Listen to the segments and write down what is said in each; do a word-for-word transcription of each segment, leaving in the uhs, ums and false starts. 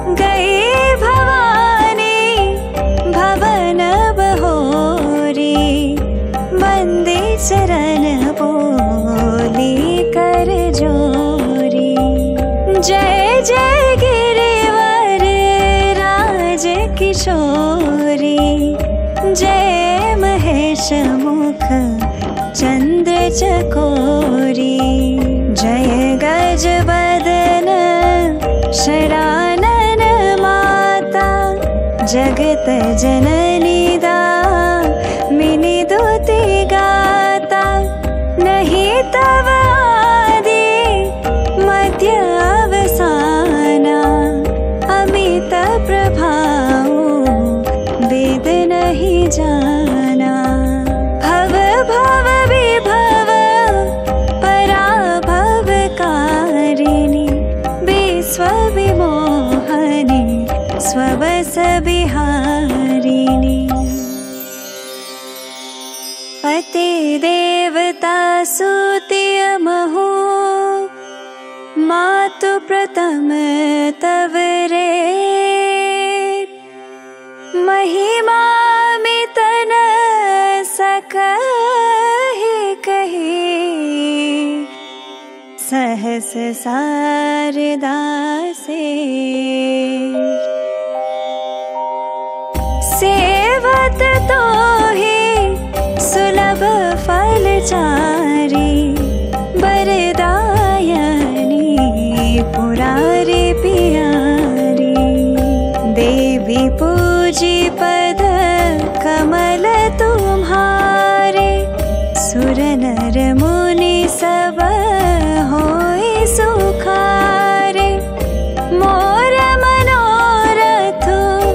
गई भवानी भवन बहोरी, बंदे चरण बोली कर जोरी। जय जय गिरिवर राज किशोरी, जय महेश मुख चंद्र चकोरी। जय गज बदन शरानन माता, जगत जननी दामिनी दुति गाता। नहीं तव आदि मध्य अवसाना, अमित प्रभाव वेद नहीं जाना। भव भव विभव पराभव कारिणी, विश्व विमोहनी स्वबस बिहारिणी। पति देवता सुतिय महु, मातु प्रथम तव रे। महिमा मितन सकहि कही, सहस शारदा से। सेवत तो ही सुलभ फल चारी, बरदायनी पुरारी पियारी। देवी पूजी पद कमल तुम्हारे, सुर नर मुनि सब होई सुखारे। मोर मनोरथ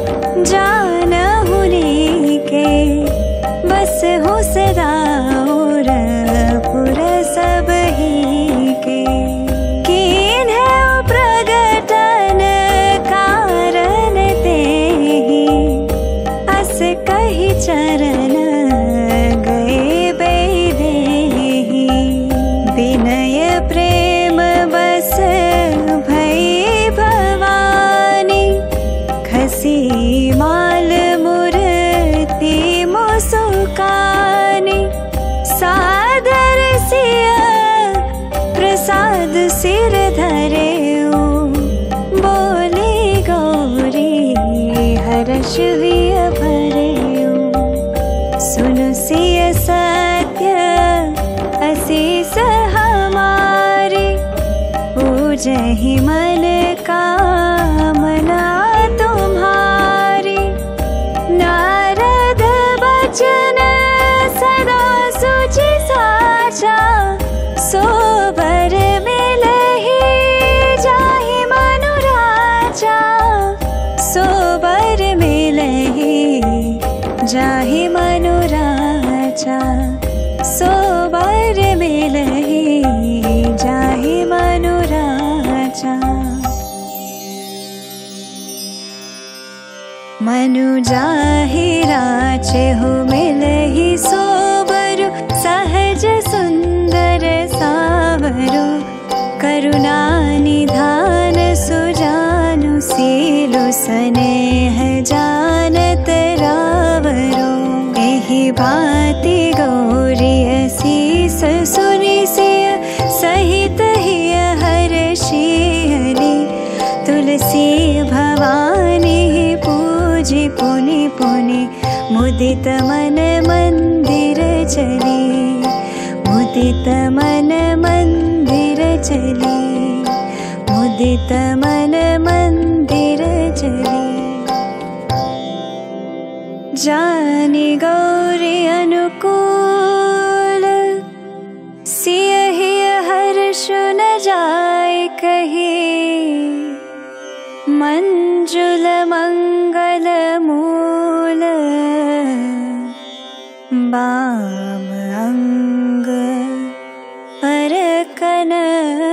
जानहुनी के, बस हो सदा और पुर सब ही के। कीन्हे प्रगटन कारण तेहि, अस कहि चरण गए बैदेहि। विनय प्रेम बस भई भवानी, खसी माल मूर्ति मुसुकानी। सादर सिया प्रसाद सिर धरे, बोली गौरी हर्ष हुई भरे। सुनु सिय सत्य असीस हमारी, पूजहि मन कामना तुम्हारी। नारद बचन सदा सुचि साचा, सोबर मिलहि जाहि मनु राजा। सोबर मिलहि जाहि मनु राजा, सोबर मिलहि जाहि मनु राजा। मनु जाहि राचहु मिलहि सोबरु, सहज सुंदर सावरु। करुणा निधान सुजानु, सीलु स्नेह जानत रावरो। एहि भांति गौरी असीस सुनि सिय, सहित हिय हर्षियली। तुलसी भवानी पूजी पुनि पुनि, मुदित मन मंदिर चली। मुदित मन मंदिर चली, मुदित मन मंदिर चली। जानी गौरी अनुकूल, सियहि हर्ष न जाय कही। मंजुल मंगल मूल, बाम अंग पर कन